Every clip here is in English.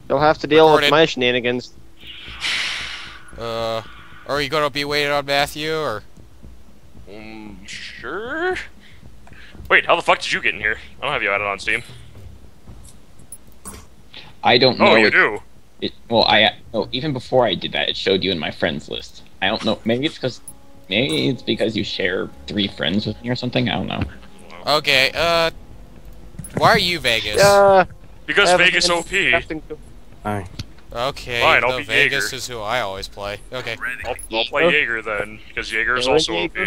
You'll have to deal Recorded. with my shenanigans. Are you gonna be waiting on Matthew, or? Sure. Wait, how the fuck did you get in here? I don't have you added on Steam. I don't know. Oh, you do? Well, even before I did that, it showed you in my friends list. I don't know. Maybe it's because you share 3 friends with me or something. I don't know. Okay, why are you Vegas? Because Vegas OP. Hi. Okay, Fine, I'll though be Vegas Jaeger. is who I always play. Okay. I'll play Jaeger then, because Jaeger is Really, also Jaeger? OP.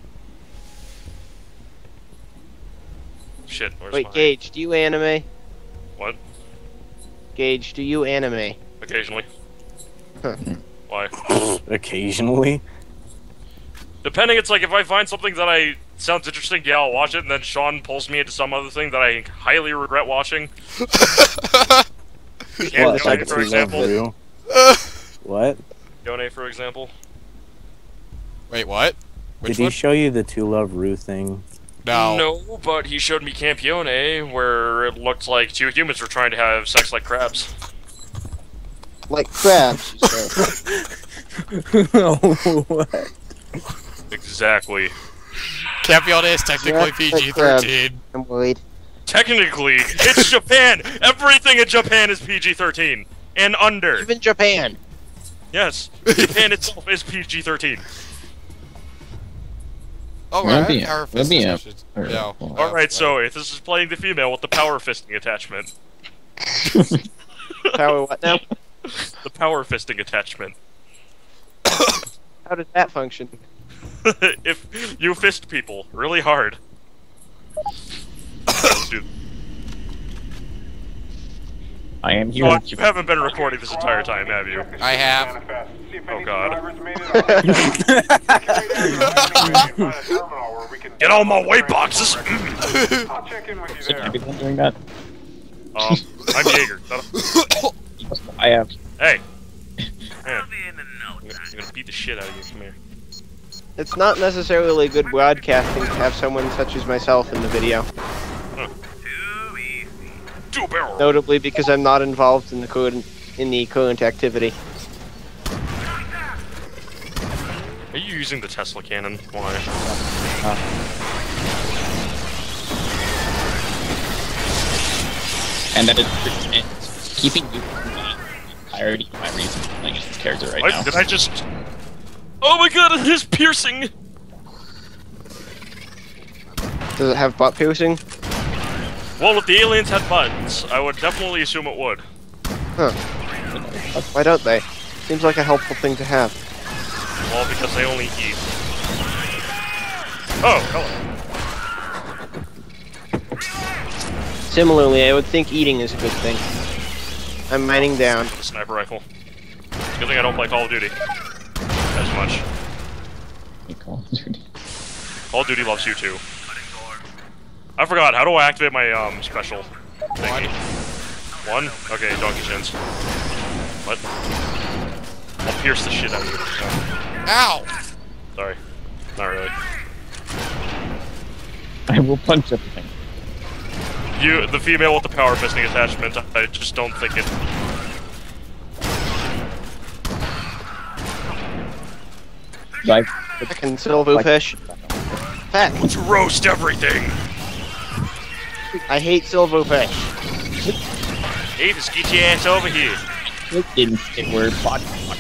Shit, where's Wait, my... Gage, do you anime? What? Gage, do you anime? Occasionally. Huh. Why? Occasionally. Depending, it's like if I find something that sounds interesting, yeah, I'll watch it, and then Sean pulls me into some other thing that I highly regret watching. Yeah, the Yone, second for one. example. What? Yone, for example. Wait, what? Which Did he one? show you the Two Love Rue thing? No. No, but he showed me Campione, where it looked like 2 humans were trying to have sex like crabs. Like crabs, you say. What? Exactly. Campione is technically Yeah, like PG-13. I'm worried. Technically, it's Japan! Everything in Japan is PG-13. And under. Even Japan. Yes. Japan itself is PG-13. Oh, Let right. me- Power let me, fist should- No. Alright, so if this is playing the female with the power fisting attachment. Power what now? The power fisting attachment. How does that function? If you fist people really hard. Dude. I am here. Oh, you haven't been recording this entire time, have you? I have. Oh god. Get all my weight boxes! Is everyone doing that? I'm Jaeger. I have. Hey! Man. I'm gonna beat the shit out of you. Come here. It's not necessarily good broadcasting to have someone such as myself in the video. Two barrel! Notably because I'm not involved in the current activity. Are you using the Tesla cannon? Why? And that it's keeping you from the entirety of my reason for playing as this character right now. Did I just... Oh my god, it is piercing! Does it have butt piercing? Well, if the aliens had buttons, I would definitely assume it would. Huh. Why don't they? Seems like a helpful thing to have. Well, because they only eat. Oh, hello. Similarly, I would think eating is a good thing. I'm mining down. The sniper rifle. Good thing I don't play Call of Duty. As much. Call of Duty loves you too. I forgot, how do I activate my, special thingy? One? Okay, donkey chins. What? I'll pierce the shit out of you. Ow! Sorry. Not really. I will punch everything. The female with the power fisting attachment, I just don't think it... Like, Fucking silverfish. Heck, Let's roast everything! I hate silverfish. Aethis, get your ass over here! it didn't say word body block.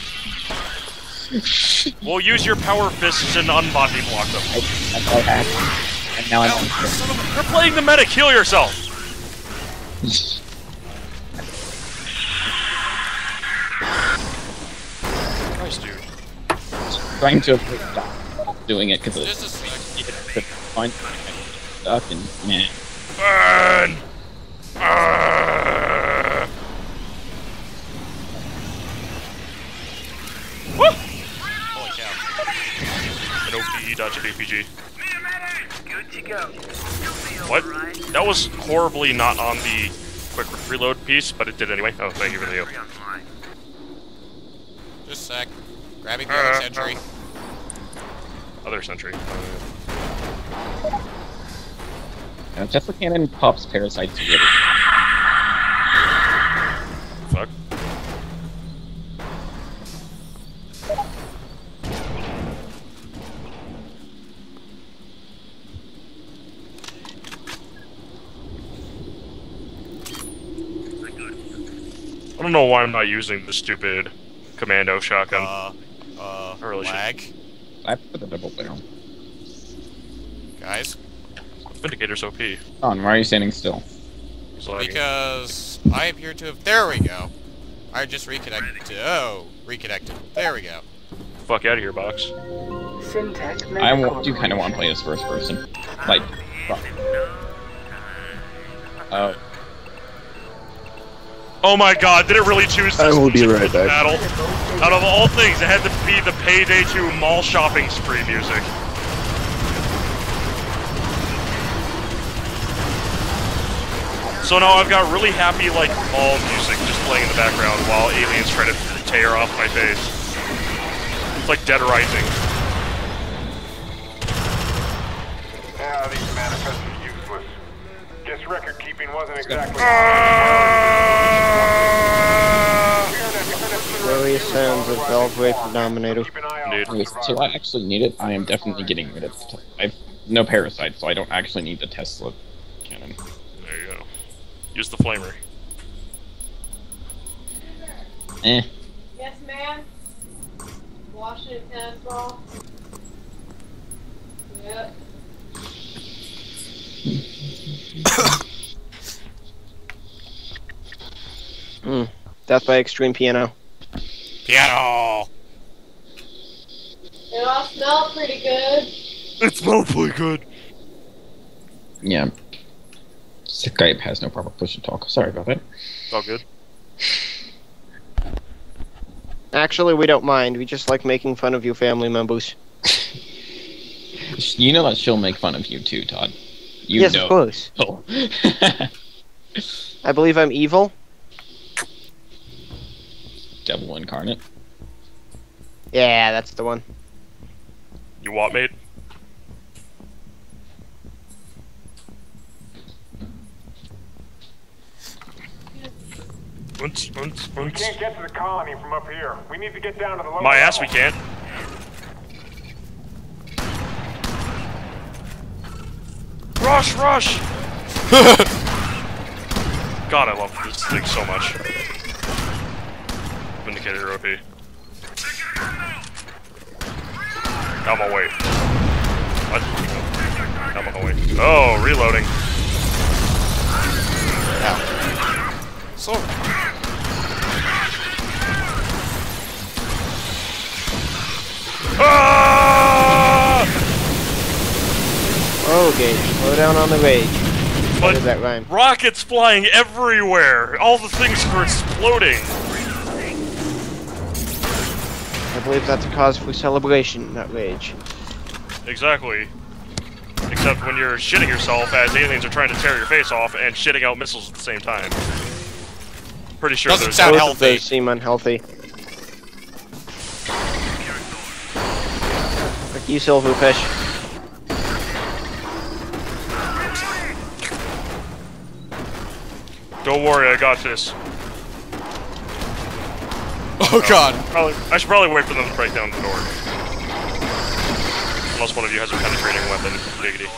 We'll use your power fists and unbody block them. That's all I had. And now I'm on You're playing the meta, kill yourself! Nice, dude. trying to avoid doing it because Just a sec. it's fun stuff and man. Burn! Woo! Holy cow. An OPE.jpg. What? That was horribly not on the quick reload piece, but it did anyway. Oh, thank you for the heal. Just a sec. Grabbing the other sentry. Other sentry. Tesla cannon pops parasites really. I don't know why I'm not using the stupid commando shotgun. Really lag. I put the double barrel. Guys? Vindicator's OP. On, why are you standing still? It's lagging. Because I appear to have... There we go. I just reconnected. Oh, reconnected. There we go. Fuck out of here, box. I do kind of want to play this first person. Like, Oh my god, did it really choose this I will be right back. battle? Out of all things, it had to be the Payday 2 mall shopping spree music. So now I've got really happy, like, mall music just playing in the background while aliens try to tear off my face. It's like Dead Rising. Yeah, these manifests are useless. Guess record keeping wasn't exactly. Glorious sounds of Belgrade Dominator. Indeed. okay, so I actually need it. I am definitely getting rid of it. I have no parasites, so I don't actually need the Tesla cannon. There you go. Use the flamer. Eh. Yes, ma'am. Washington tennis ball. Yep. Death by Extreme Piano. Piano! It all smelled pretty good. It smells pretty good. Yeah. Skype has no proper push to talk. Sorry about that. It's all good. Actually, we don't mind. We just like making fun of you family members. You know that she'll make fun of you too, Todd. You Yes, know. of course. Oh. I believe I'm evil. Devil incarnate. Yeah, that's the one. You what, mate? We can't get to the colony from up here. We need to get down to the lower My ass, we level. can't. Rush, rush! God, I love this thing so much. Vindicator OP. I'm away. What? I'm away. Oh, reloading. So... Ah! Oh, Gage. Slow down on the rage. What But does that rhyme? rockets flying everywhere! All the things are exploding! I believe that's a cause for celebration, not rage. Exactly. Except when you're shitting yourself as aliens are trying to tear your face off and shitting out missiles at the same time. Pretty sure Doesn't there's... sound Both of healthy. those seem unhealthy. Fuck you, Silverfish. Don't worry, I got this. Oh god. I should probably wait for them to break down the door. Unless one of you has a penetrating weapon. Diggity.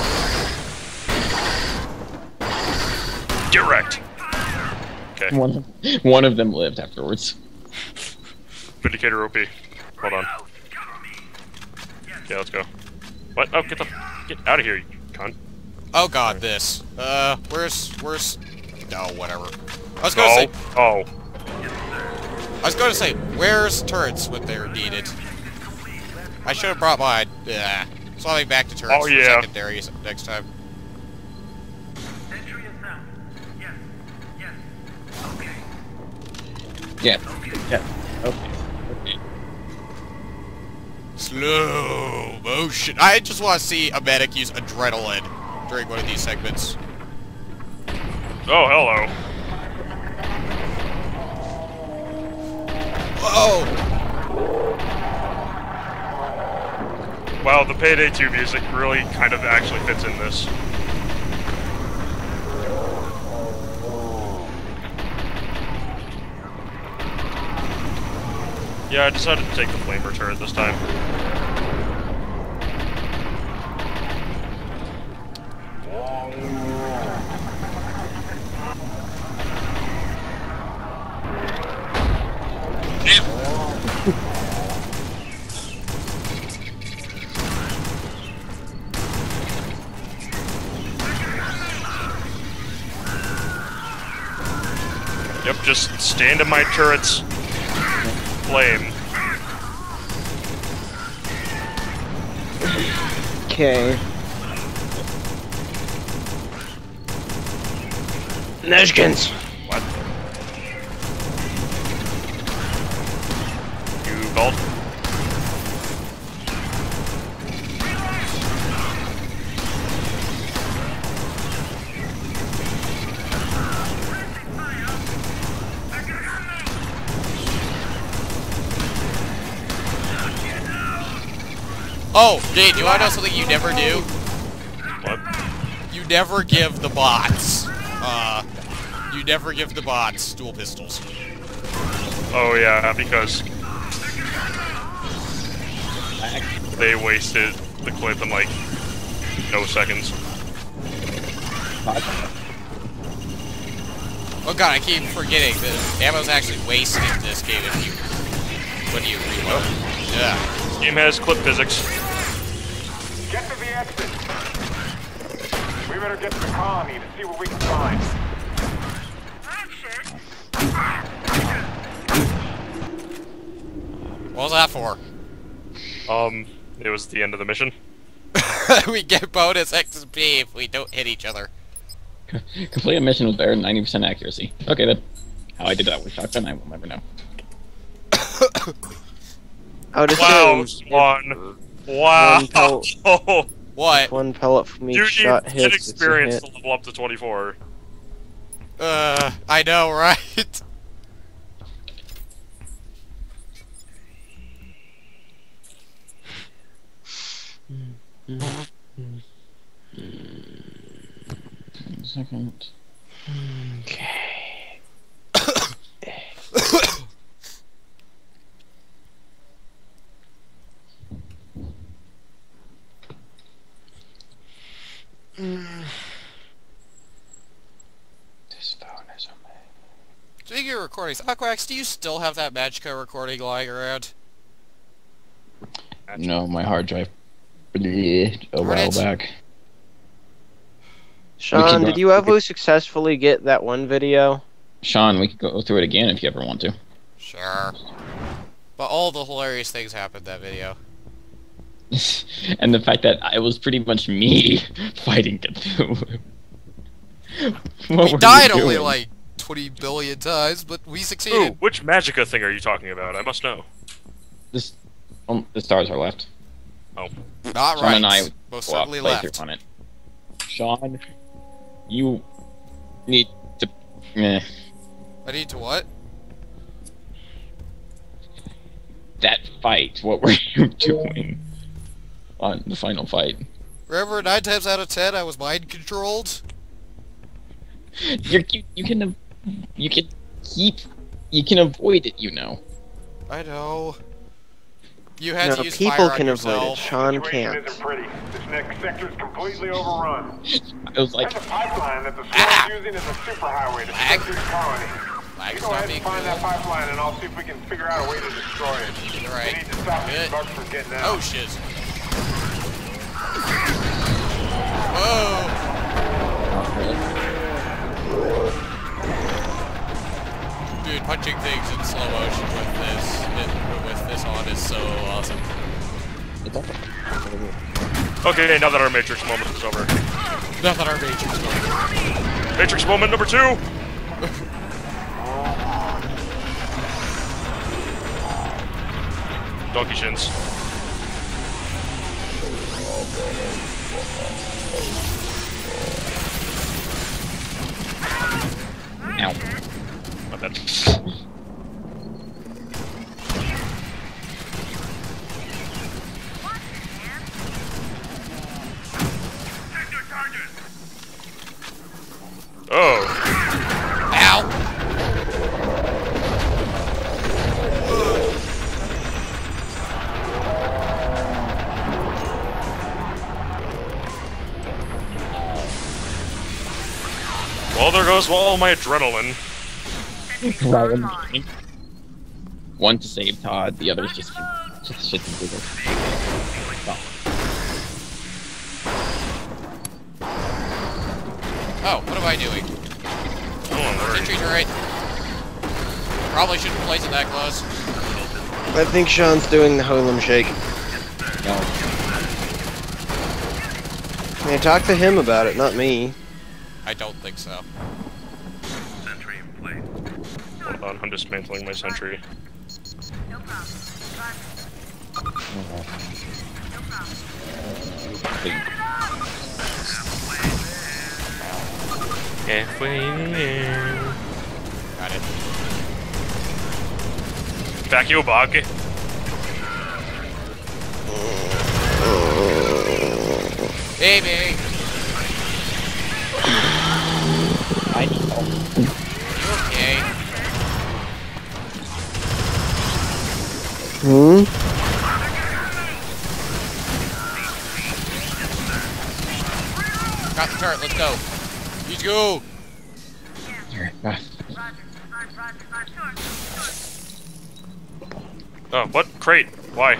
Get wrecked! Okay. One of them lived afterwards. Vindicator OP. Hold on. Yeah, let's go. What? Oh, get out of here, you cunt. Oh god, this. Where's... No, whatever. I was gonna say... Oh. I was gonna say, where's turrets when they're needed? I should have brought mine. Yeah. So I'll be back to turrets Oh, for yeah. secondaries next time. Yeah. Yeah. Okay. Okay. Slow motion. I just want to see a medic use adrenaline during one of these segments. Oh, hello. Whoa! Wow, the Payday 2 music really kind of actually fits in this. Yeah, I decided to take the flamer turret this time. just stand in my turret's flame. Okay. Neshkins. What? You called? Oh, Jade, do I know something you never do? What? You never give the bots. You never give the bots dual pistols. Oh yeah, because they wasted the clip in like no seconds. Oh god, I keep forgetting that ammo's actually wasted in this game when you reload. Yeah. This game has clip physics. Get to the exit. We better get to the colony to see what we can find. What was that for? It was the end of the mission. We get bonus XP if we don't hit each other. Complete a mission with better than 90% accuracy. Okay, then. How I did that with shotgun, I will never know. I would Wow, assume Swan. Wow. One pellet. What? one pellet from each You shot need hits. It's a experience hit. to level up to 24. I know, right? One second. Okay. This phone is amazing. Speaking of recordings, Aquax, do you still have that Magica recording lying around? No, my hard drive. Bleh, a while back. Sean, go- did you ever successfully get that one video? Sean, we could go through it again if you ever want to. Sure. But all the hilarious things happened in that video. And the fact that it was pretty much me fighting Cthulhu. We died only like 20 billion times, but we Ooh, succeeded. which Magica thing are you talking about? I must know. This, the stars are left. Oh. Not Sean right. and I Most will certainly play left. through on it. Sean, you need to. Meh. I need to what? That fight. What were you doing on the final fight? Remember, 9 times out of 10, I was mind controlled. You can avoid it. You know. I know. You had No, to use people fire on can avoid it. yourself. Sean Situation can't. isn't pretty. This next sector is completely overrun. I was like, There's a pipeline that the swarm's using as a superhighway to Lag. get through the colony. Lag You is go not ahead being and find that cool. pipeline, and I'll see if we can figure out a way to destroy it. Alright. We need to stop these Good. bugs from getting out. Oh, shit. Whoa. Dude, punching things in slow motion with this on is so awesome. it's okay. Okay, now that our Matrix moment is over. Not that our Matrix going. Matrix moment number 2! Donkey shins. Ow. Not bad. Oh. Ow! Well, there goes all my adrenaline. One to save Todd, the other's just shit to Google. Oh, what am I doing? Oh, Entry to right. Probably shouldn't place it that close. I think Sean's doing the Harlem Shake. No. Hey, talk to him about it, not me. I don't think so. Hold on, I'm dismantling my sentry. Got it. Back you, Bog. Baby! I need help. You okay? Hmm? Got the turret, let's go. Let's go! Oh, what? Crate? Why?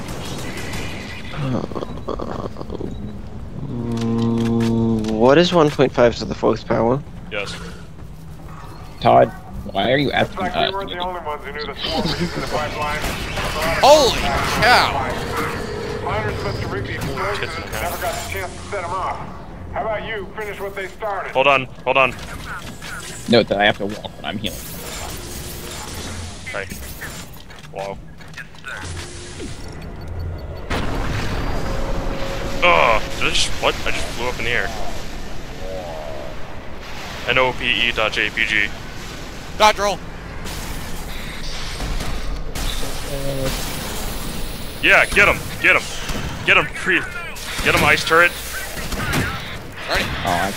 What is 1.5 to the 4th power? Yes. Todd, why are you asking Looks like we us? weren't the only ones who knew the swarm was using the pipeline. Holy cow! Miners must have rigged the explosives Tits in and the never got the chance to set them off. How about you finish what they started? Hold on, hold on. Note that I have to walk when I'm healing. Okay. Wow. Did I just, what? I just flew up in the air. NOPE.jpg. Dodge roll! Yeah, get him! Get him! Get him! Get him, ice turret! Ready? Oh,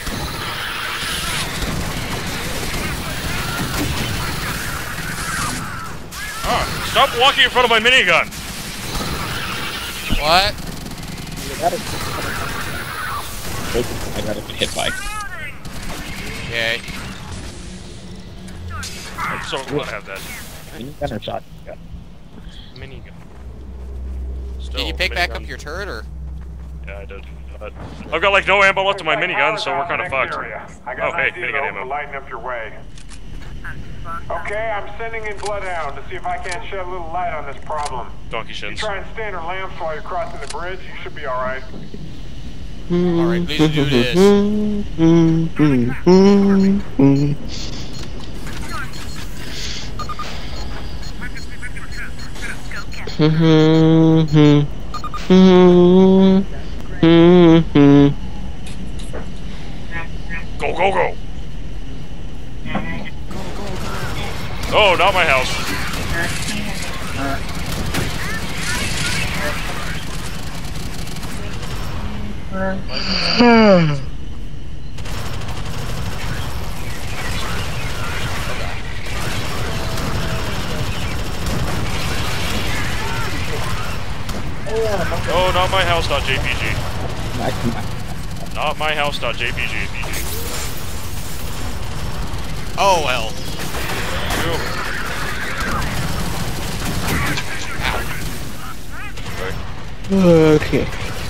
Stop walking in front of my minigun! What? I got hit by. Okay. I'm so glad I have that Minigun or shotgun? minigun. Still, Did you pick back minigun. up your turret, or? Yeah, I did. But I've got like no ammo left in my minigun, so we're kind of Next fucked. area. I Oh, got an hey, idea, minigun though, ammo. to lighten up your way. Okay, I'm sending in Bloodhound to see if I can't shed a little light on this problem. Donkey You shins. try and stand her lamps while you're crossing the bridge, you should be alright. Alright, please do this. Go, go, go! Oh, not my house. Oh, not my house.jpg. Not my house.jpg. Oh well. Okay.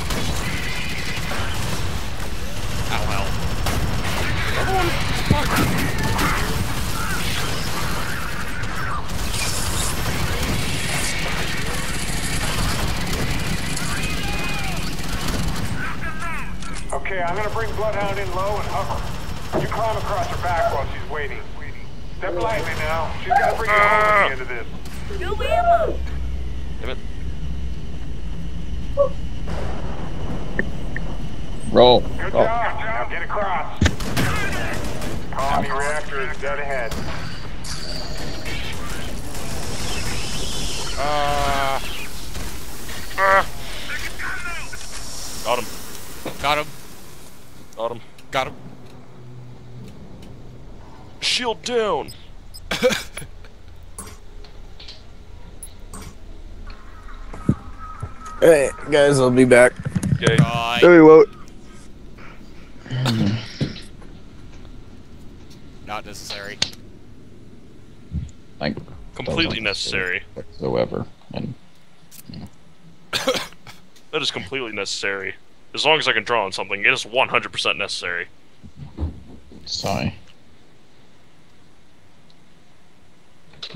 Ow, well. Okay, I'm gonna bring Bloodhound in low and hover. You climb across her back while she's waiting. Step lightly now. She's gotta bring you home at the end of this. Damn it. Roll. Good Roll. job. Now get across. Colony reactor is dead ahead. Got him. Got him. Got him. Got him. Shield down. Hey, guys, I'll be back. Okay. Bye. No, we won't. Not necessary. Like Completely necessary. whatsoever. And That is completely necessary. As long as I can draw on something, it is 100% necessary. sorry.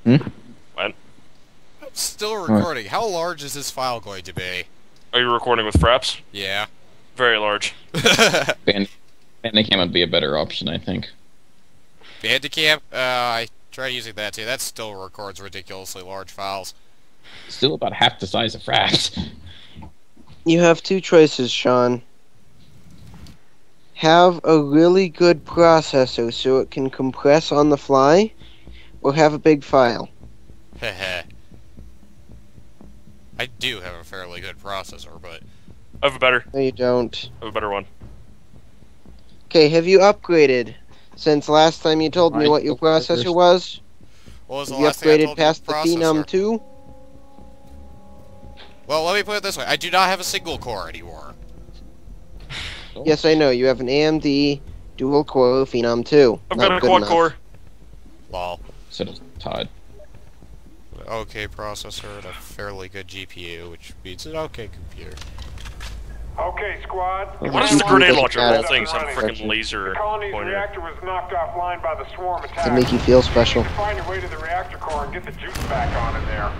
What? Still recording. How large is this file going to be? Are you recording with fraps? Yeah. Very large. Bandicam would be a better option, I think. Bandicam? I tried using that too. That still records ridiculously large files. Still about half the size of fraps. You have two choices, Sean. Have a really good processor so it can compress on the fly, or have a big file. Heh. I do have a fairly good processor, but... I have a better. No, you don't. I have a better one. Okay, have you upgraded since last time you told me Right, what your go first. processor was? What was the Have you last thing I upgraded told you past the about Phenom processor? 2? Well, let me put it this way. I do not have a single core anymore. Yes, I know. You have an AMD dual-core Phenom 2. I've Not got a good quad enough. core. Lol. So does Todd. Okay processor and a fairly good GPU, which means an okay computer. Okay, squad. What is Does this grenade Doesn't launcher? matter. The whole thing's some freaking Gotcha. laser The colony's pointer. reactor was knocked offline by the swarm attack. To make you feel special. You find your way to the reactor core and get the juice back on in there.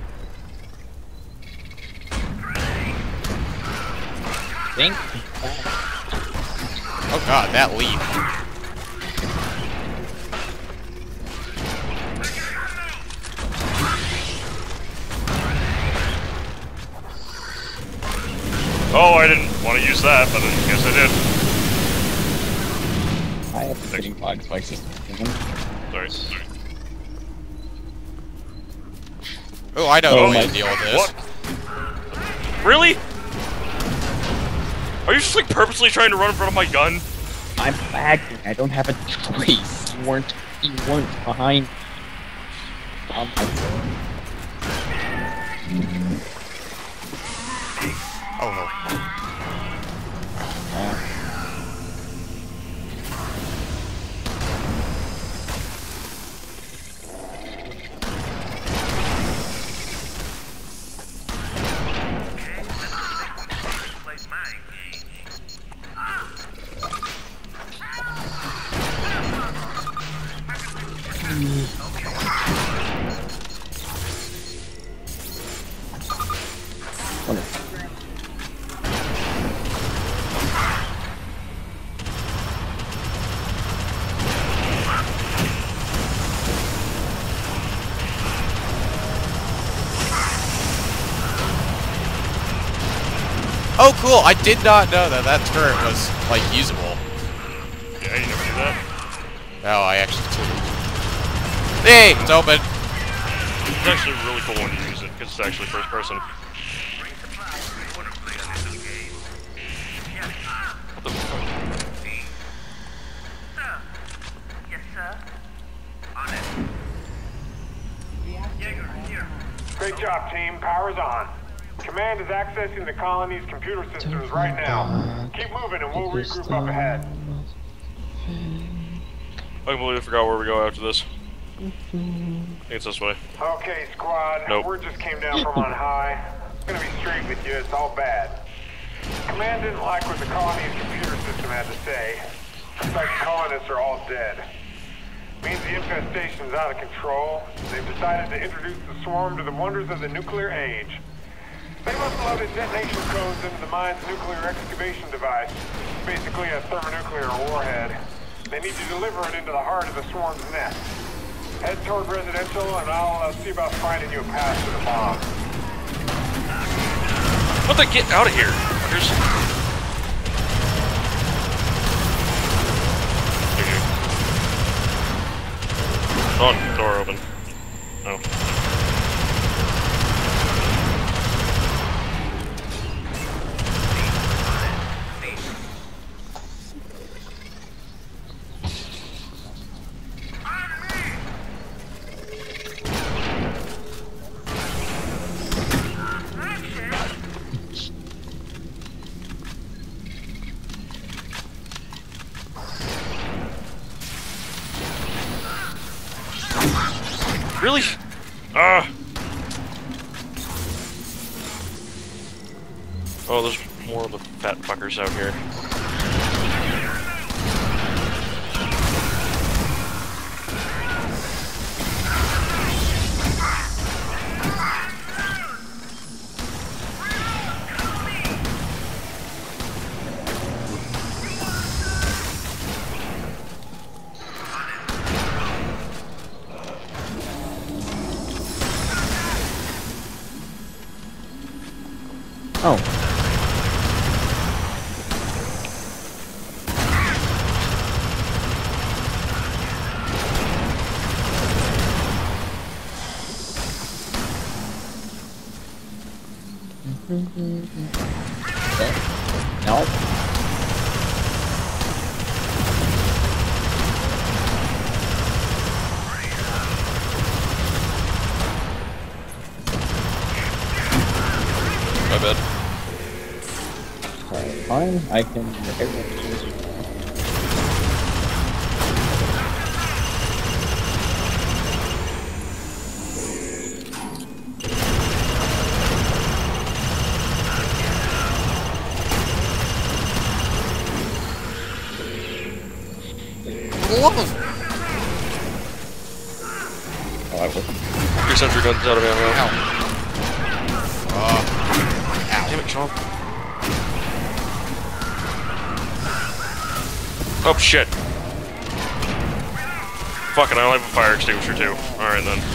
Think? Oh god, that leap. Oh, I didn't want to use that, but I guess I did. I have a pretty wide spike system. Sorry. Oh, I know Oh the way my- to deal with this. What? Really? Are you just like purposely trying to run in front of my gun? I'm lagging. I don't have a choice. You weren't behind. Oh my Oh no. god. Oh cool, I did not know that that turret was, like, usable. Yeah, you never do that. No, I actually took it. Hey, it's open. It's actually really cool when you use it, because it's actually first person. What the fuck? Great job, team. Power's on. Command is accessing the colony's computer systems right now. Keep moving and we'll regroup up ahead. I can believe I forgot where we go after this. I think it's this way. Okay, squad. Nope. Word just came down from on high. I'm gonna be straight with you. It's all bad. Command didn't like what the colony's computer system had to say. Looks like the colonists are all dead. Means the infestation's out of control. They've decided to introduce the swarm to the wonders of the nuclear age. They must have loaded detonation codes into the mine's nuclear excavation device. Basically a thermonuclear warhead. They need to deliver it into the heart of the swarm's nest. Head toward residential and I'll see about finding you a path to the bomb. What the? Get out of here! Fuckers. Oh, door open. Oh. Really? Oh, there's more of the fat fuckers out here. Oh. Okay. No. My bad. Fine, I can repair it. Oh, I will. Your sentry gun's out of ammo. Ow. Ow. Damn it, Sean. Oh, shit. Fuck it, I only have a fire extinguisher, too. Alright, then.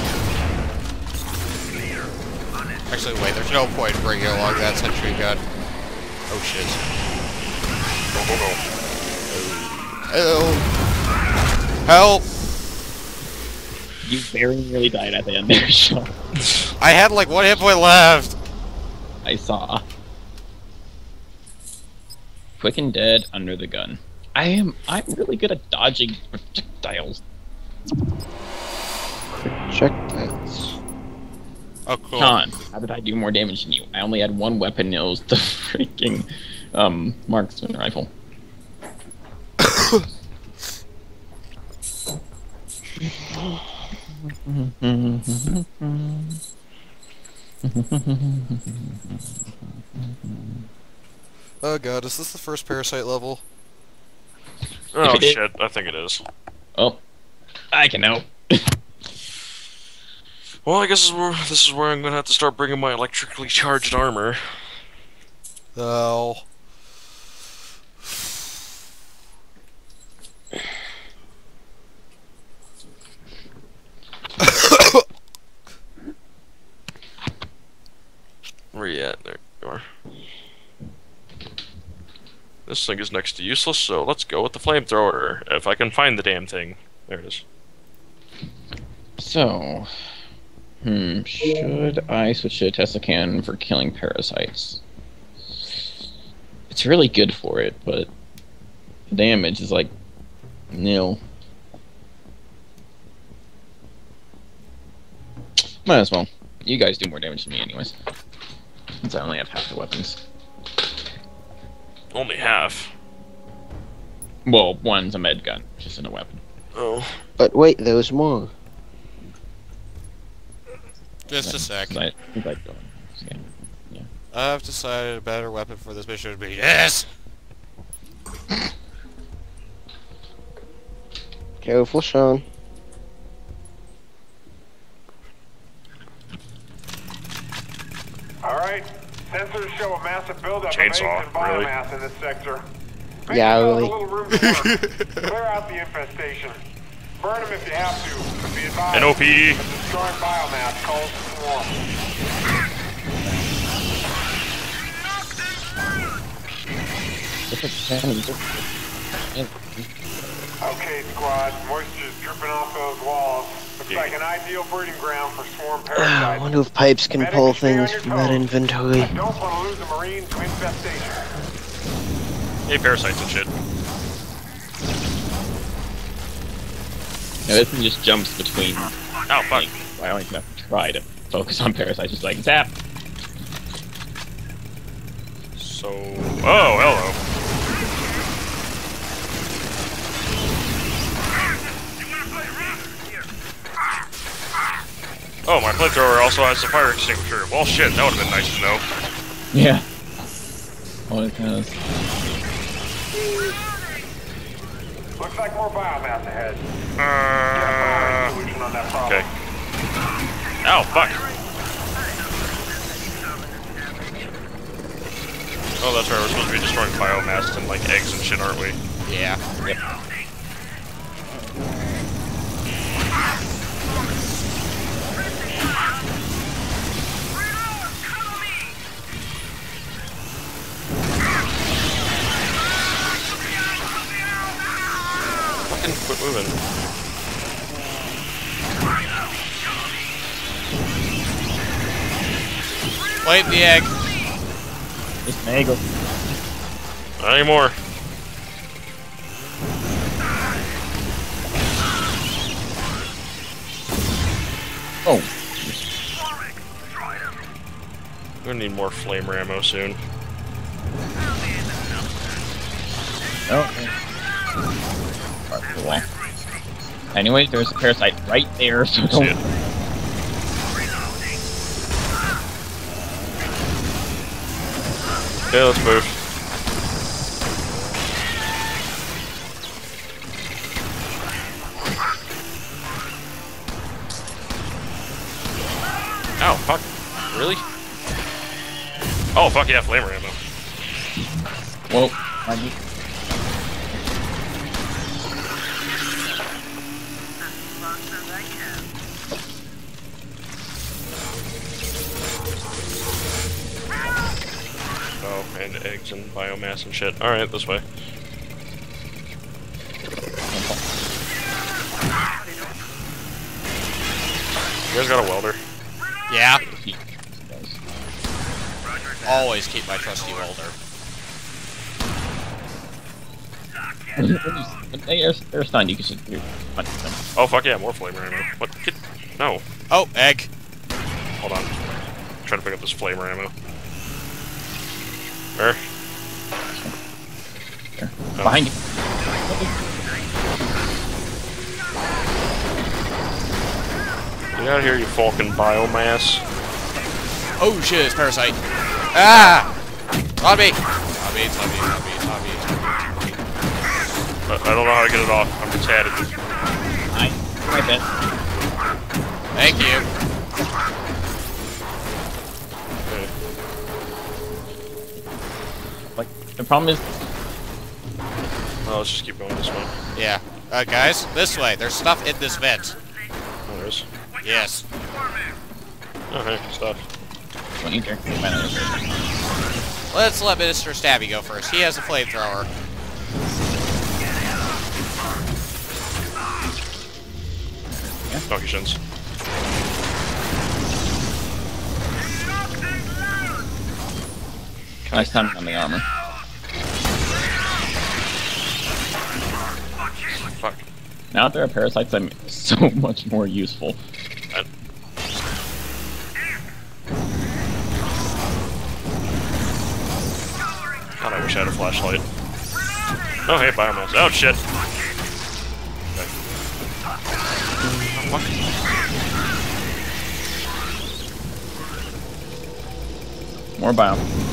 Actually, wait, there's no point in bringing along that sentry gun. Oh, shit. Go, go, go. Help! Help! You very nearly died at the end there, Sean. I had like 1 hit point left! I saw. Quick and dead under the gun. I'm really good at dodging projectiles. Projectiles. Oh, cool. Sean, how did I do more damage than you? I only had one weapon, and it was the freaking marksman rifle. Oh god, is this the first parasite level? Oh, If it is- shit, I think it is. Oh, I can help. Well, I guess this is where I'm gonna have to start bringing my electrically charged armor. Oh. Where you at? There you are. This thing is next to useless, so let's go with the flamethrower. If I can find the damn thing. There it is. So, should I switch to a Tesla cannon for killing parasites? It's really good for it, but the damage is like nil. Might as well. You guys do more damage than me anyways. Since I only have half the weapons. Only half. Well, one's a med gun, which isn't a weapon. Oh. But wait, there was more. Just a sec. I think I'd go in. Yeah. I've decided a better weapon for this mission would be yes! Careful, Sean. Alright, sensors show a massive buildup of Chainsaw, eggs and really? biomass in this sector. Make Yeah, yourself really. a little room to work. Clear out the infestation. Burn them if you have to, but be advised. NOP! Destroying biomass calls swarm. Okay, squad, moisture's dripping off those walls. Looks like an ideal breeding ground for swarm I parasites. wonder if pipes can Medic, pull stay on things your from that toes. inventory. I don't want to lose a marine to infestation. Hey, parasites and shit. Now this one just jumps between. Ow, fuck. I don't even have to try to focus on parasites. Just like zap. So... Oh, hello. Oh, my flamethrower also has a fire extinguisher. Well, shit, that would have been nice to know. Yeah. Oh, it has. Looks like more biomass ahead. Solution on that problem. Okay. Ow, fuck. Oh, that's right, we're supposed to be destroying biomass and, like, eggs and shit, aren't we? Yeah. Yep. Quit moving. Plant the egg. Just an egg. Not anymore. Oh. We're gonna need more flamer ammo soon. Okay. Well. Anyway, there's a parasite right there, so See don't. it. Okay, let's move. Ow, fuck. Really? Oh, fuck yeah, flamer ammo. Well, I need. Oh, and eggs and biomass and shit. Alright, this way. You guys got a welder? Yeah. Always keep my trusty welder. They're stunned, you can just do punch them. Oh, fuck yeah, more flamer ammo. What? Get... No. Oh, egg. Hold on. Try to pick up this flamer ammo. Where? There. Oh. Behind you. Get out of here, you Falcon biomass. Oh shit, it's parasite. Ah! Zombie! Zombie, zombie, zombie, zombie. I don't know how to get it off. I'm retarded. I my best. Thank you. Okay. Like the problem is, Oh, let's just keep going this way. Yeah. Guys, this way. There's stuff in this vent. Oh, there is. Yes. Oh, hey, stuff. when you there. Let's let Mr. Stabby go first. He has a flamethrower. Donkey shins. Nice timing on the armor. Fuck. Now that there are parasites, I'm so much more useful. God, I wish I had a flashlight. Oh, hey, biomass. Oh, shit. Okay. Oh, fuck. More bio.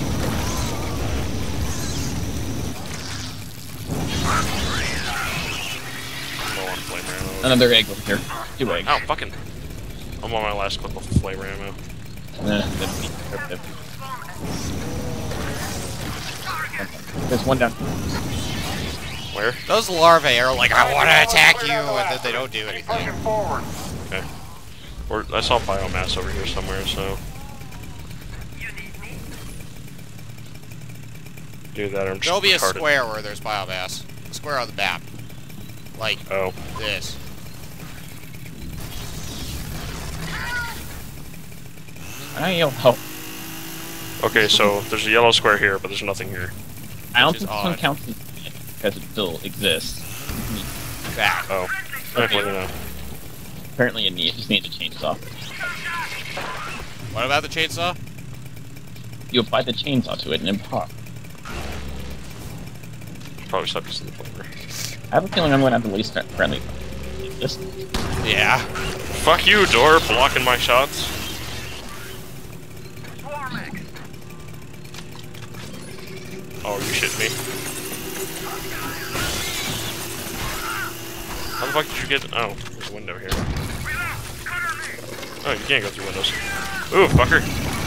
Low on flamer ammo. Another egg over here. 2 eggs. Ow, fucking. I'm on my last clip of flamer ammo. There's one down. Where? Those larvae are like, I want to attack you, and then they don't do anything. Pushing forward. Okay. Or I saw biomass over here somewhere, so. Do that, or I'm just There'll be a retarded. square where there's biomass. A square on the map. Like Oh. this. I'll help. Okay, so there's a yellow square here, but there's nothing here. I don't Which is think this one odd. counts as because it still exists. Back. Oh. Okay, let me know. Apparently, it just needs to change off. What about the chainsaw? You apply the chainsaw to it and it pops. Probably stuck us in the flavor. I have a feeling I'm going to have the least friendly. Just Yeah. Fuck you, door, blocking my shots. Oh, you shitting me? How the fuck did you get? Oh, there's a window here. Oh, you can't go through windows. Ooh, fucker.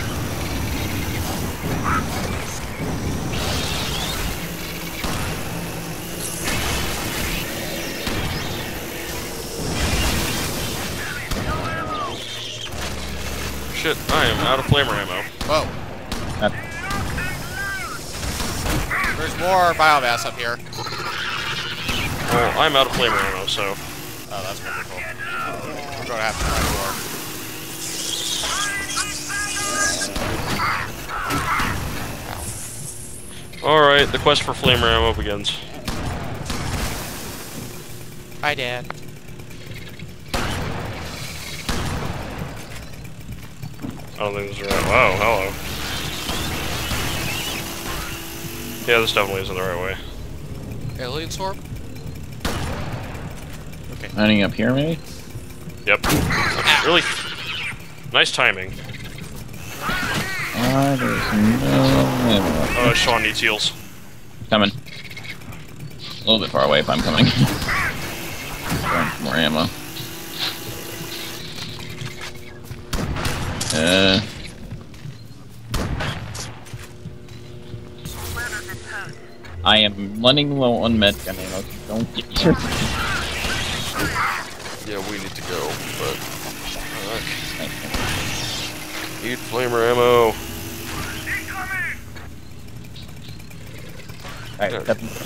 Shit, I am out of flamer ammo. Whoa. uh, There's more biomass up here. Well, I'm out of flamer ammo, so... Oh, that's wonderful. We're gonna have to find more. Alright, the quest for flamer ammo begins. Hi, Dad. I don't think this is right. Wow, hello. Yeah, this definitely isn't the right way. Alien Storm? Okay. Lining up here, maybe? Yep. Really nice timing. There's no... Sean needs heals. Coming. A little bit far away if I'm coming. Going for more ammo. I am running low on med ammo. Don't get your... Yeah, we need to go, but... Need flamer ammo. Alright,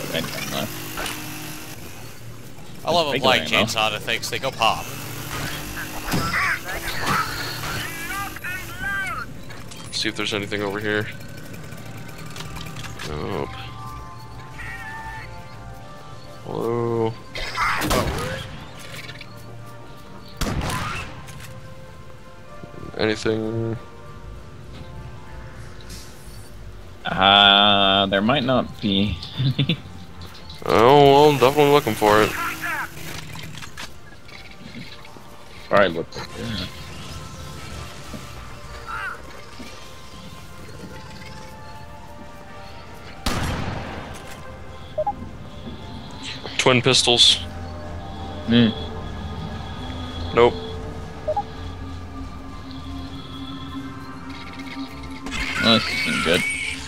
I love a Big blind ammo. chainsaw to things, they go pop. See if there's anything over here. Nope. Hello? Anything? There might not be. Oh, well, I'm definitely looking for it. Alright, look. Twin pistols. Mm. Nope. Well, this isn't good.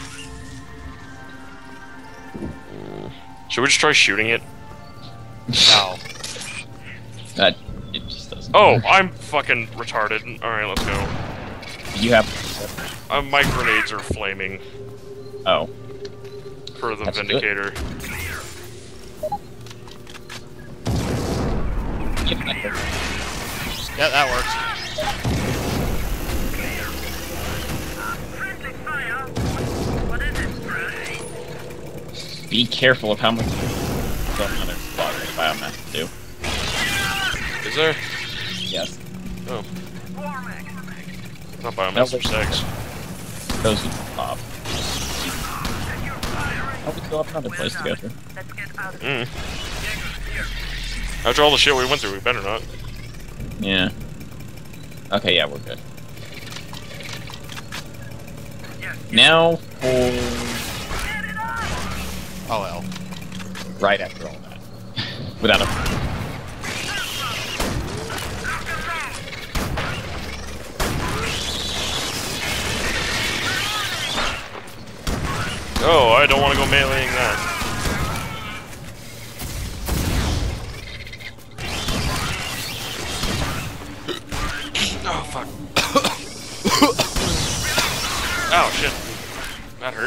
Should we just try shooting it? No. That it just doesn't. Oh, work. I'm fucking retarded. Alright, let's go. You have. My grenades are flaming Oh. for the That's good. Vindicator. Yeah, that works. Be careful of how much. Another spot biomass do. Is there? Yes. Oh. Not biomass, Nope. for sex. Those would pop. Oh, we still have another place to go through. After all the shit we went through, we better not. Yeah. Okay, yeah, we're good. Now for Oh well. right after all that. Without a... Oh, I don't want to go meleeing that. Oh, fuck. Ow, shit. That hurt.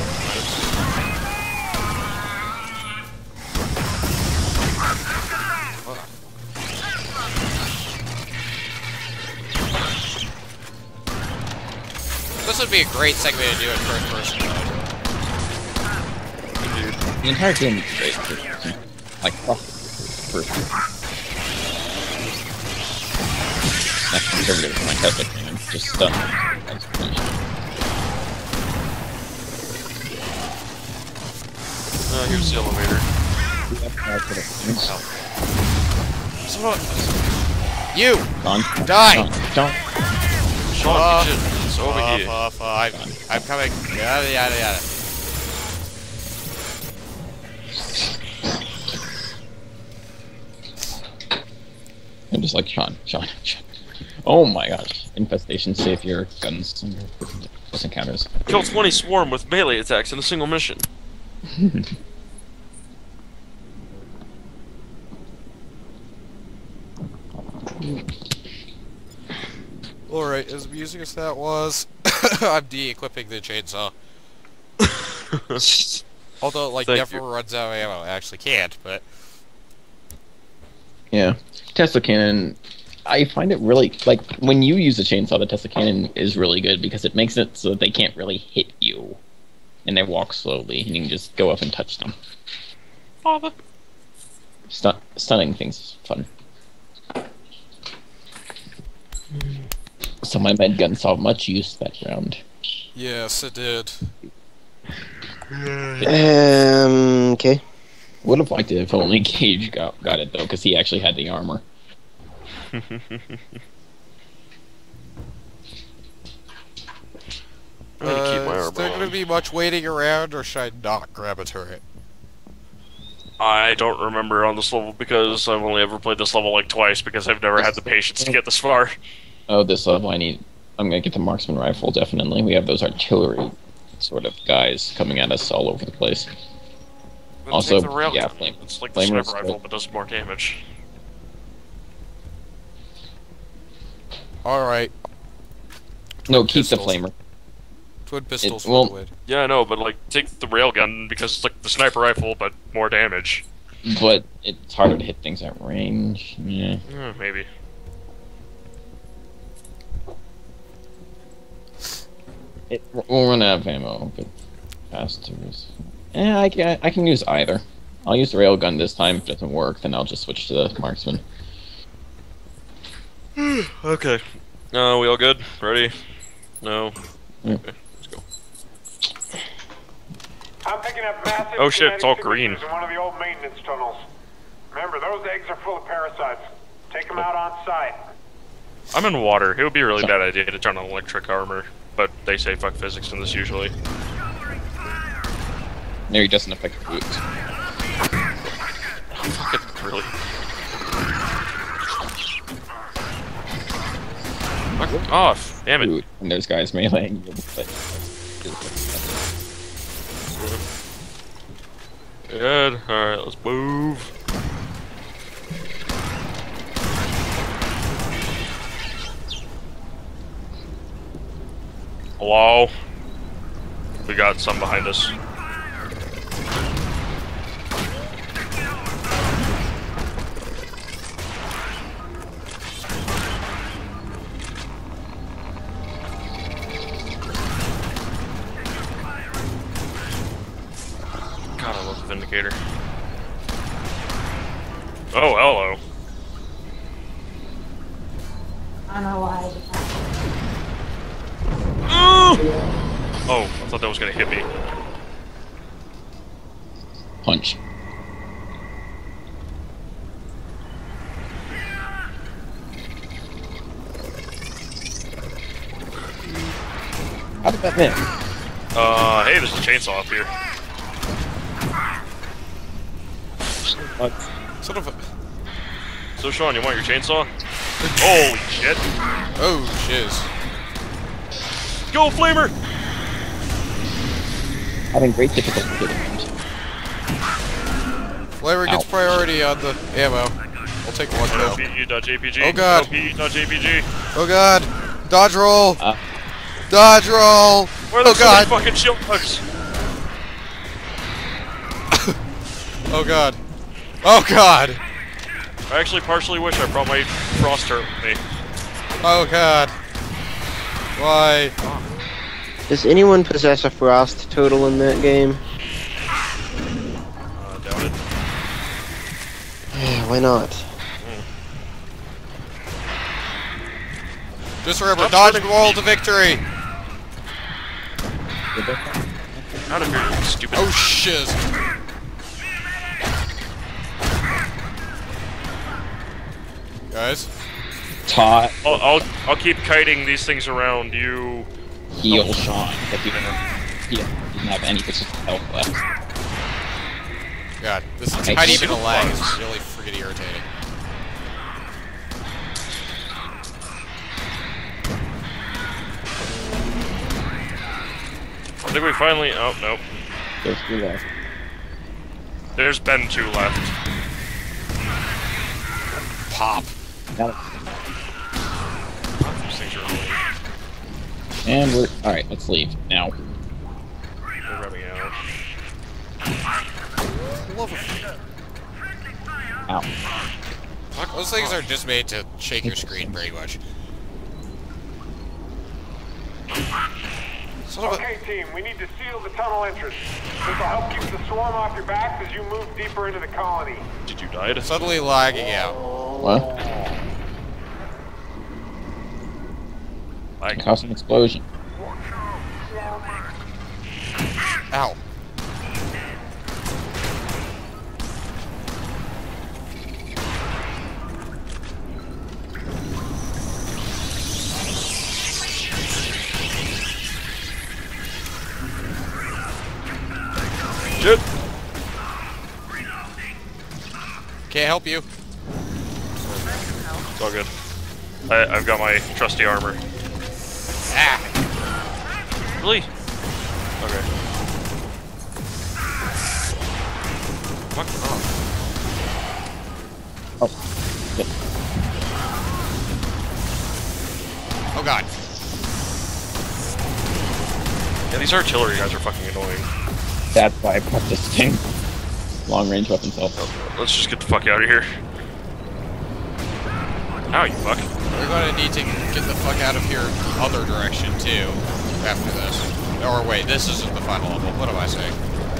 This would be a great segment to do in first person mode. The entire game is great. Like, first. That's conservative for my Tesla game. Just stuff. Here's the elevator. Someone... You! Gone. Die! Don't. Sean, get it's over here. I'm coming. Yada yada yada. I'm just like, Sean. Oh my gosh. Infestation, save your guns. Close encounters. Kill 20 swarm with melee attacks in a single mission. Alright, as amusing as that was, I'm de-equipping the chainsaw. Although, like, Thank never you. runs out of ammo. It actually can't, but... Yeah. Tesla cannon, I find it really, like, when you use the chainsaw, the Tesla cannon is really good because it makes it so that they can't really hit you. And they walk slowly, and you can just go up and touch them. Father. Stunning things is fun. So my med gun saw much use that round. Yes, it did. Okay. Would have liked it if only Cage got it, though, because he actually had the armor. Is there going to be much waiting around, or should I not grab a turret? I don't remember on this level because I've only ever played this level like twice because I've never had the patience to get this far. Oh, this level I'm gonna get the marksman rifle, definitely. We have those artillery sort of guys coming at us all over the place. Then Also, take the railgun. yeah, It's like the flamer's sniper rifle, good. but does more damage. Alright. No, keep the pistols. flamer. Twin pistols well- for the win. Yeah, I know, but like, take the railgun because it's like the sniper rifle, but more damage. But it's harder to hit things at range. Yeah. Maybe. We'll run out of ammo, but faster is... I can use either. I'll use the railgun this time. If it doesn't work, then I'll just switch to the marksman. Okay. We all good? Ready? No? Yeah. Okay, let's go. I'm picking up massive Oh shit, it's all genetic green. signatures in one of the old maintenance tunnels. Remember, those eggs are full of parasites. Take them out on site. I'm in water. It would be a really bad idea to turn on electric armor, but they say fuck physics in this usually. No, he doesn't affect the boots. Fucking really. Fuck off! Damn it. Boot, and those guys meleeing you. Good. Alright, let's move. Hello? We got some behind us. God, I love the Vindicator. Oh, hello. I don't know why. Oh, I thought that was gonna hit me. Punch. How did that miss? Hey, there's a chainsaw up here. What? Sort of a... So, Sean, you want your chainsaw? Holy shit. Oh, shiz. Go, Flamer! Having great difficulty hitting him. Flavor gets Ow. priority on the ammo. I'll take one now. LPE.jpg. Oh, God. LPE.jpg. Oh god! Dodge roll! Uh. Dodge roll! Where are Oh those so many god! fucking shield bugs? Oh god! Oh god! I actually partially wish I brought my frost turret with me. Oh god! Why? Does anyone possess a frost total in that game? Doubt it. Why not? Just remember, Stop dodge shooting roll me. to victory! Out of here, you stupid. Oh shiz! Guys? Todd I'll keep kiting these things around. You. heal Sean, but he didn't have any consistent health left. God, this Hey, tiny bit shield of lag bugs. is really freaking irritating. I think we finally. Oh nope. There's 3 left. There's been 2 left. Pop. Now, These things are annoying. and we're alright, let's leave. Now. They're rubbing out. Love it. Ow. Fuck, those things are just made to shake your screen, pretty much. Son of a... Okay, team, we need to seal the tunnel entrance. This will help keep the swarm off your backs as you move deeper into the colony. Did you die? Suddenly lagging out. What? Lag. Caused an explosion. Ow. Shit. Can't help you. It's all good. I've got my trusty armor. Ah. Really? Okay. Fuck off. Oh. Shit. Oh god. Yeah, these artillery guys are fucking annoying. That's why I brought this thing. Long range weapon self. Let's just get the fuck out of here. Ow, you fuck. We're gonna need to get the fuck out of here the other direction, too, after this. Or wait, this isn't the final level. What am I saying?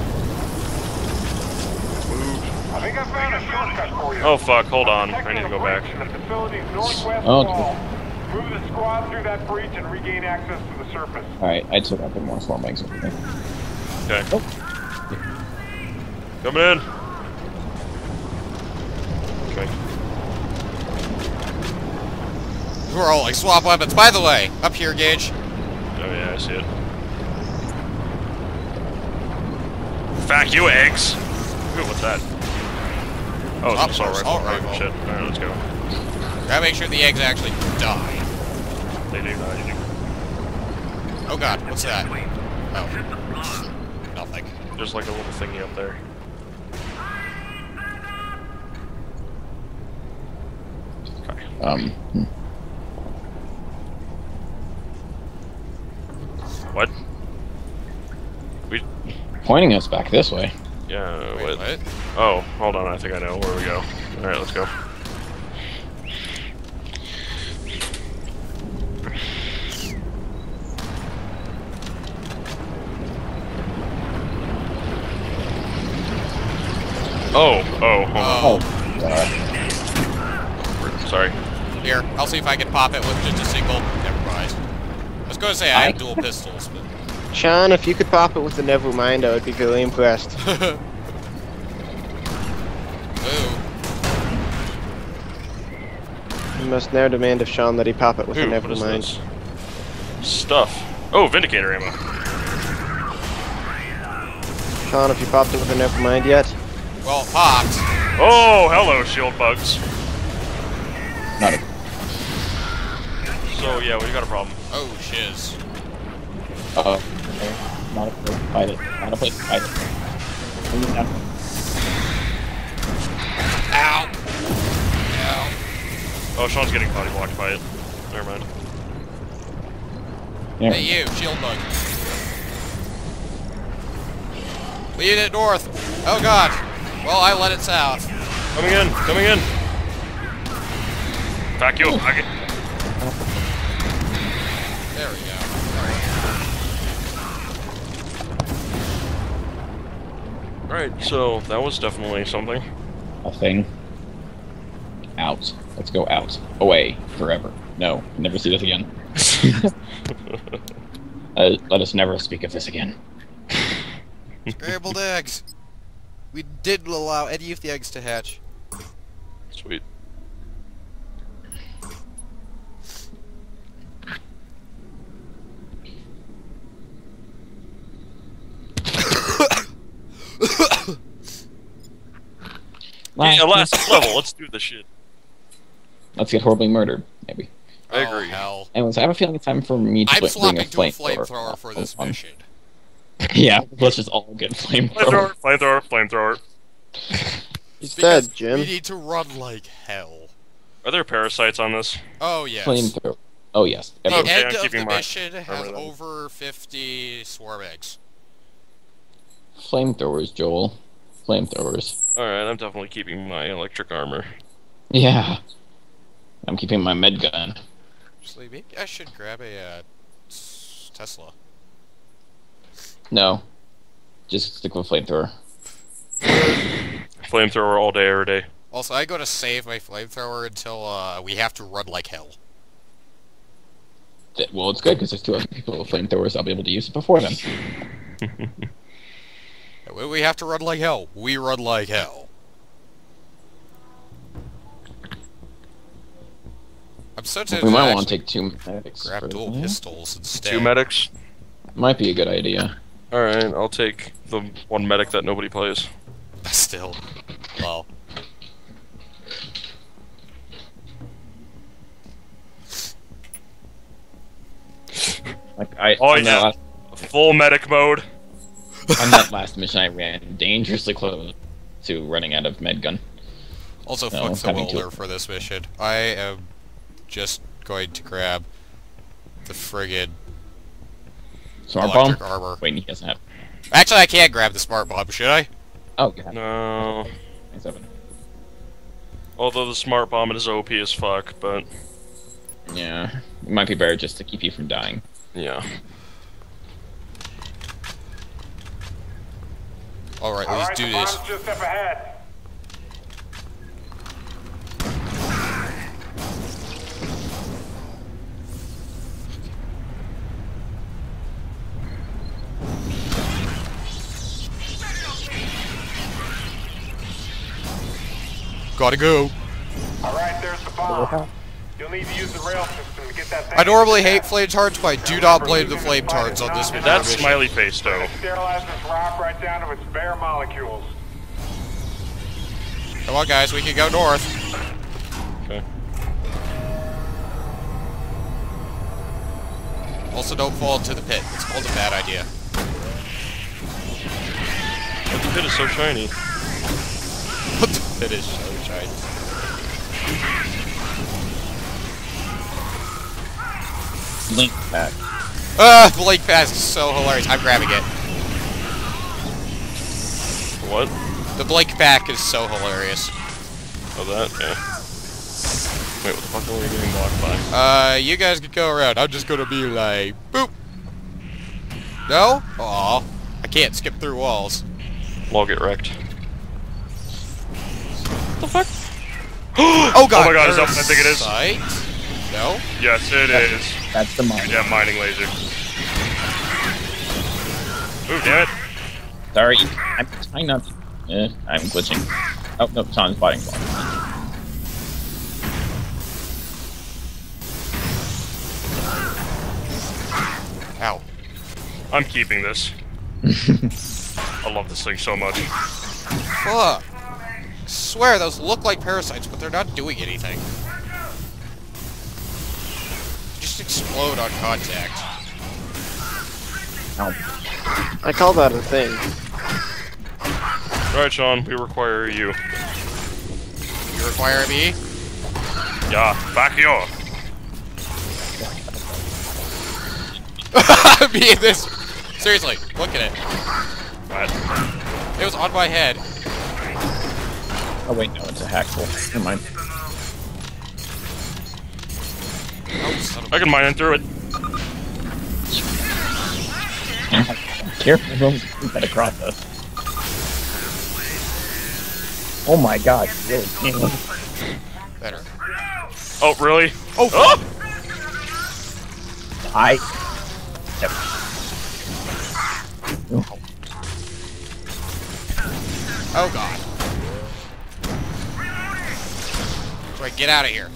I think I found a shortcut for you. Oh fuck, hold on. I need to go back. The facility's northwest Oh, wall. Move the squad through that breach and regain access to the surface. Alright, I took out a bit more swarm banks over there. Okay. Oh. Coming in. Okay. We're all like, swap weapons. By the way, up here, Gage. Oh yeah, I see it. Fuck you, eggs! Ooh, what's that? Oh, it's an assault rifle. Assault rifle. Oh, shit. Alright, let's go. Gotta make sure the eggs actually die. They do, they do. Oh god, what's that? Oh. Nothing. There's like a little thingy up there. Okay. What? We... Pointing us back this way. Yeah, Wait, what? Oh, hold on, I think I know where we go. Alright, let's go. Oh, hold on. Sorry. Here, I'll see if I can pop it with just a single. Never mind. I was going to say I have dual pistols, but... Sean, if you could pop it with the Nevermind, I would be really impressed. Ooh. You must now demand of Sean that he pop it with the Ooh, what is Nevermind. this? Stuff. Oh, Vindicator ammo. Sean, have you popped it with the Nevermind yet? Well, it popped. Oh, hello, shield bugs. Not a... So, yeah, we got a problem. Oh, shiz. okay. Not a place to fight it. Not a place to fight it. Ow! Ow. Oh, Sean's getting body blocked by it. Never mind. There. Hey, you, shield bug. Lead it north. Oh, God. Well, I let it south. Coming in, coming in. Back you, back it. There we go. Alright, so that was definitely something. A thing. Out. Let's go out. Away. Forever. No. Never see this again. Let us never speak of this again. Scrambled eggs. We didn't allow any of the eggs to hatch. Sweet. Yeah, last level, let's do this shit. Let's get horribly murdered, maybe. I agree. Oh, hell. Anyways, I have a feeling it's time for me to I'm bring a swapping to a flamethrower. flamethrower for this mission. Yeah, let's just all get flamethrower. Flamethrower, flamethrower. He's Because dead, Jim. we need to run like hell. Are there parasites on this? Oh, yes. Flamethrower. Oh yes. The Okay, end I'm of keeping the my mission has armor then. over 50 swarm eggs. Flamethrowers, Joel. Flamethrowers. Alright, I'm definitely keeping my electric armor. Yeah. I'm keeping my med gun. Actually, maybe I should grab a Tesla. No. Just stick with flamethrower. Flamethrower all day, every day. Also, I go to save my flamethrower until we have to run like hell. Well, it's good because there's 2 other people with flamethrowers. I'll be able to use it before them. When we have to run like hell, we run like hell. I'm so tempted We to might want to actually take 2 medics. grab dual pistols instead. 2 medics? Might be a good idea. Alright, I'll take the 1 medic that nobody plays. Still. Well. Like Oh on yeah, full medic mode. on that last mission, I ran dangerously close to running out of med gun. Also, No, fuck the having to- welder for this mission. I am just going to grab the friggin' Smart bomb? electric armor. Wait, he doesn't have. Actually, I can't grab the smart bomb, should I? Oh, you have. No. 27. Although the smart bomb is OP as fuck, but Yeah, it might be better just to keep you from dying. yeah. Alright, All let's right, do the this. bomb's just up ahead. Gotta go. All right, there's the bomb. You'll need to use the rail system to get that thing. I normally hate flame tarts, but I do not blame the flame tarts on this That mission. smiley face, though. Sterilize this rock right down to its bare molecules. Come on, guys, we can go north. Okay. Also, don't fall into the pit. It's called a bad idea. But the pit is so shiny. What the pit is so shiny. Link back. Blink pass is so hilarious. I'm grabbing it. What? The blink pack is so hilarious. Oh, that? Yeah. Wait, what the fuck are we getting blocked by? You guys can go around. I'm just gonna be like, boop. No? Aw. I can't skip through walls. We'll get wrecked. What the fuck? Oh god! Oh my god, is that what I there's think it is? Sight? No? Yes, it is. That's the mine. Yeah, mining laser. Ooh, damn it. Sorry, I'm trying not to. I'm glitching. Oh, no, Sean's fighting ball. Ow. I'm keeping this. I love this thing so much. Fuck. I swear, those look like parasites, but they're not doing anything. Just explode on contact. Ow. I call that a thing. Alright, Sean, we require you. You require me? Yeah, back here. Me and this. Seriously, look at it. Right. It was on my head. Oh wait, no, it's a hackle. Never mind. Oh, son of I can mine in through it. Careful, don't get across us. Oh my god, really? Better. Oh, really? Oh, Oh! Yep. Oh god. Right, get out of here.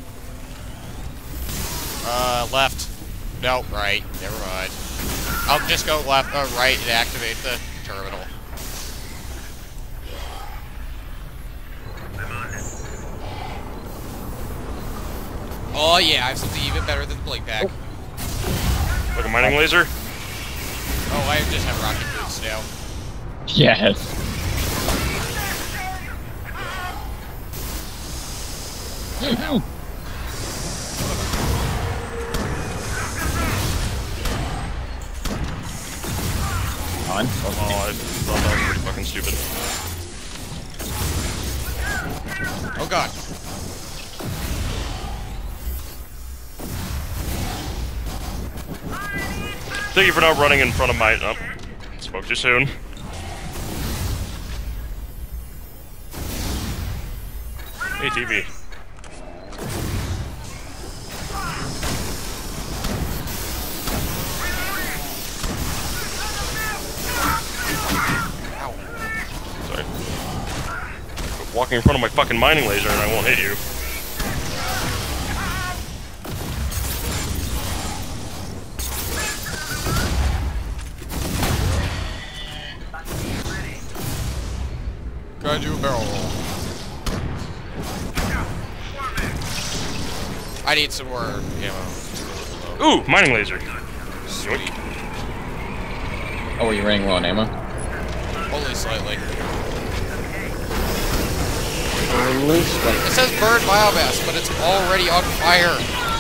Left. No, right. Never mind. I'll just go left, right, and activate the terminal. Oh yeah, I have something even better than the blink pack. Like a mining laser? Oh, I just have rocket boots now. Yes. On. Oh, I thought that was pretty fucking stupid. Oh god. Thank you for not running in front of my... Oh, spoke too soon. Hey, TV. Ow. Sorry. Quit walking in front of my fucking mining laser and I won't hit you. Gotta do a barrel roll. I need some more ammo. Ooh, mining laser. Sweet. Oh, are you running low on ammo? Only slightly. Only slightly. It says burn biomass, but it's already on fire.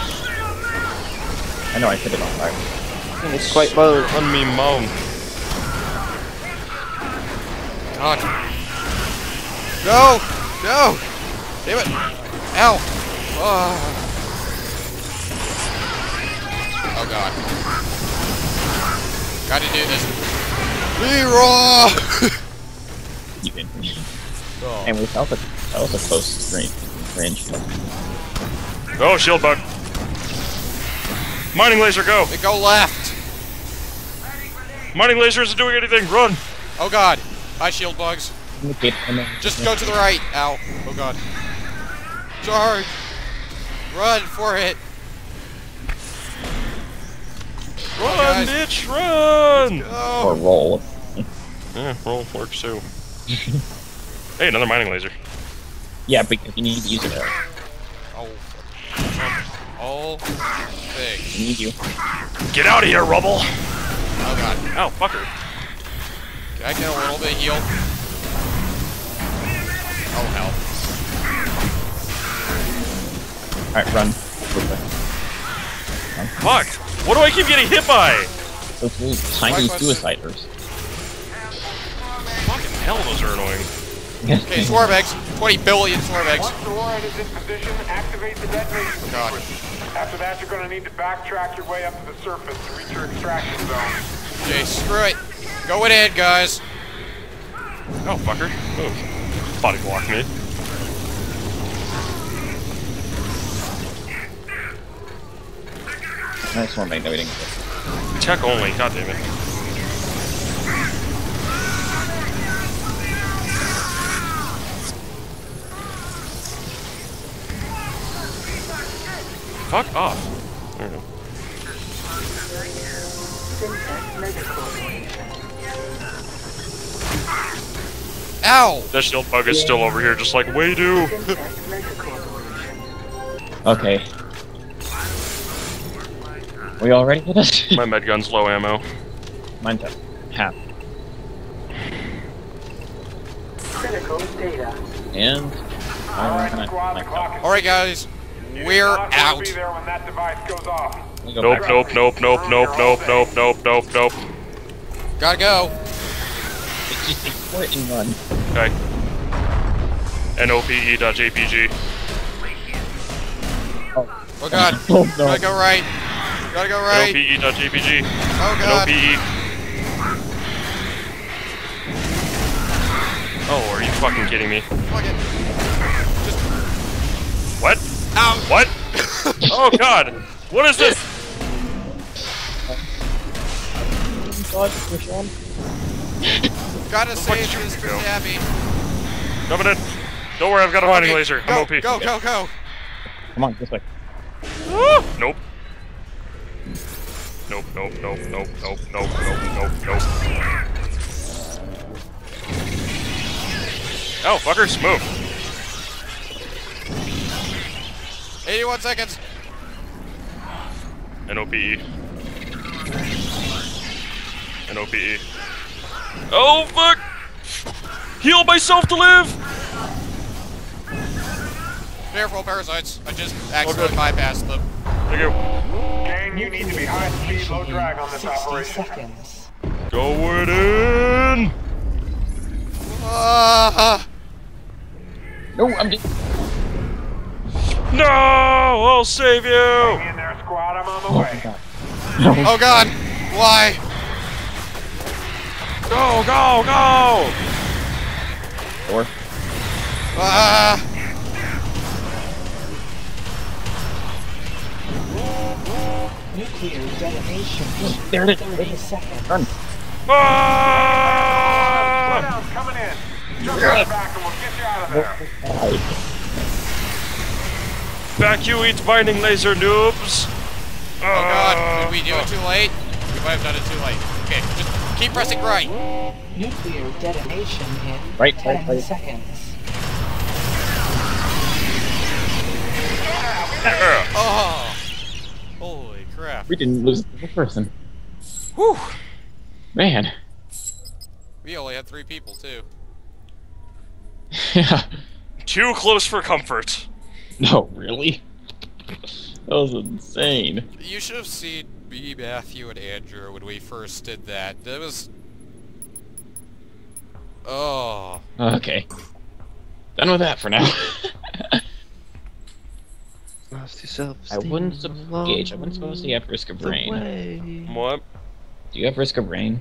I know I set it on fire. It's quite low. On me, mom. God. No! No! Damn it! Ow! Oh, oh God. Gotta do this. Leroy! You in. Oh. And that was a close range. Oh, shield bug. Mining laser, go! They go left! Mining laser isn't doing anything, run! Oh God. Hi, shield bugs. Just go to the right. Ow. Oh God. Charge! Run for it! Run, bitch, run! Or Go! roll. Yeah, roll works too. Hey, another mining laser. Yeah, because you need to use it. Oh. All things. You need you. Get out of here, rubble! Oh God. Ow, fucker. Can I get a little bit of heal? Oh hell. Alright, run. Fuck! What do I keep getting hit by? Those little tiny suiciders. Fucking hell, those are annoying. Okay, swarm eggs. 20 billion swarm eggs. Once the warhead is in position, activate the detonation God. sequence. After that, you're going to need to backtrack your way up to the surface to reach your extraction zone. Okay, screw it. Going in, guys. Oh, fucker. Move. Body block me. I just want to make everything good. Tech only, god damn it. Fuck off. There we go. Ow! That shield bug is still over here, just like we do. Okay. We all ready for this? My med gun's low ammo. Mine's up. Half. And... Alright, squad, the clock is... Alright, guys. We're out. Be there when that device goes off. Nope, nope, nope, nope, nope, nope, nope, nope, nope, nope. Gotta go. Just ignore it and run. Okay. NOPE.jpg. Oh God. Oh, no. Gotta go right. Gotta go right. NOPE.jpg. Oh God. NOPE. Oh, are you fucking kidding me? Fuck it. Just... What? Ow. What? Oh god! What is this? Gotta save did you this for go? Stabby. Coming in. Don't worry, I've got a mining Okay, laser. Go, I'm OP. go, go, go. Come on, this way. Nope. Nope, nope, nope, nope, nope, nope, nope, nope, nope. Oh, fuckers, move. 81 seconds. NOPE. NOPE. Oh, fuck! Heal myself to live! Careful, parasites. I just accidentally bypassed them. Thank you. Gang, you need to be high speed, low drag on this operation. Going in! No, I'm just... No! I'll save you! Hang in there, squad. I'm on the way. Oh God. Why? Go, go, go! Or Ah! Nuclear detonation. there it is. 30 seconds. Run. Ah! Down, coming in. Jump right back and we'll get you out of there. Back you eat mining laser noobs! Oh god, did we do it too late? We might have done it too late. Okay, just keep pressing right. Nuclear detonation in Right, 10 right. seconds. Oh! Holy crap. We didn't lose a person. Whew! Man. We only had 3 people, too. Yeah. Too close for comfort. No, really? That was insane. You should have seen me, Matthew, and Andrew when we first did that. That was... Oh. Okay. Done with that for now. Lost yourself. I wouldn't Gage, I wouldn't suppose you have risk of rain. What? Do you have risk of rain?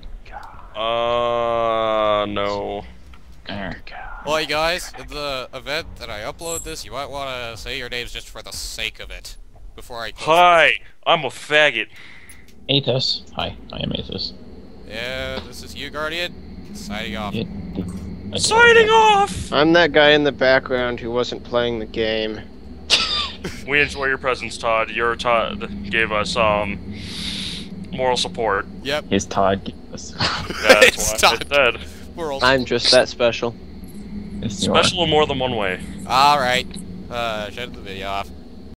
No. Well, you guys, in the event that I upload this, you might want to say your names just for the sake of it. Before I... Hi, I'm a faggot. Aethis. Hi, I am Aethis. Yeah, this is you, Guardian. Signing off. Signing off! I'm that guy in the background who wasn't playing the game. We enjoy your presence, Todd. Your Todd gave us, moral support. Yep. His Todd gave us. That's It's why Todd. I said. We're all... I'm just that special. It's Special in more than one way. Alright. Shut the video off.